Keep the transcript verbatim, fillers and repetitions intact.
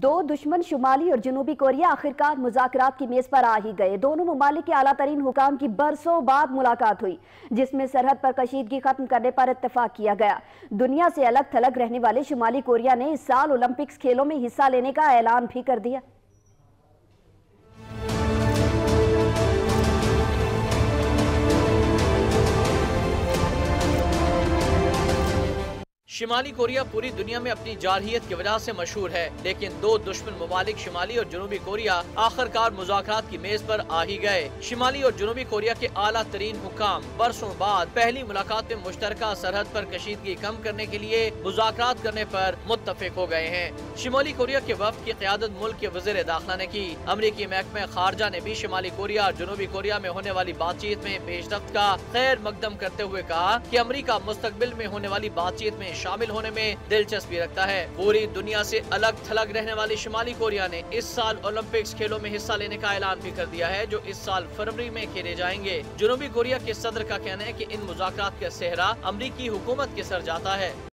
दो दुश्मन शुमाली और जनूबी कोरिया आखिरकार मुज़ाकरात की मेज पर आ ही गए। दोनों ममालिक के आला तरीन हुकाम की बरसों बाद मुलाकात हुई, जिसमें सरहद पर कशीदगी खत्म करने पर इत्तेफाक किया गया। दुनिया से अलग थलग रहने वाले शुमाली कोरिया ने इस साल ओलंपिक्स खेलों में हिस्सा लेने का ऐलान भी कर दिया। शिमाली कोरिया पूरी दुनिया में अपनी जारहियत की वजह से मशहूर है, लेकिन दो दुश्मन ममालिक शिमाली और जनूबी कोरिया आखिरकार मुज़ाकरात की मेज पर आ ही गए। शिमाली और जनूबी कोरिया के आला तरीन हुकाम बरसों बाद पहली मुलाकात में मुश्तरका सरहद पर कशीदगी कम करने के लिए मुज़ाकरात करने पर मुत्तफिक हो गए हैं। शिमाली कोरिया के वफ्द की क़यादत मुल्क के वज़ीर दाखिला ने की। अमरीकी महकमा खारजा ने भी शिमाली कोरिया और जनूबी कोरिया में होने वाली बातचीत में पेशरफ्त का खैर मकदम करते हुए कहा कि अमरीका मुस्तकबिल में होने वाली बातचीत में शामिल होने में दिलचस्पी रखता है। पूरी दुनिया से अलग थलग रहने वाली शिमाली कोरिया ने इस साल ओलंपिक्स खेलों में हिस्सा लेने का ऐलान भी कर दिया है, जो इस साल फरवरी में खेले जाएंगे। जनूबी कोरिया के सदर का कहना है कि इन मुज़ाकरात का सेहरा अमरीकी हुकूमत के सर जाता है।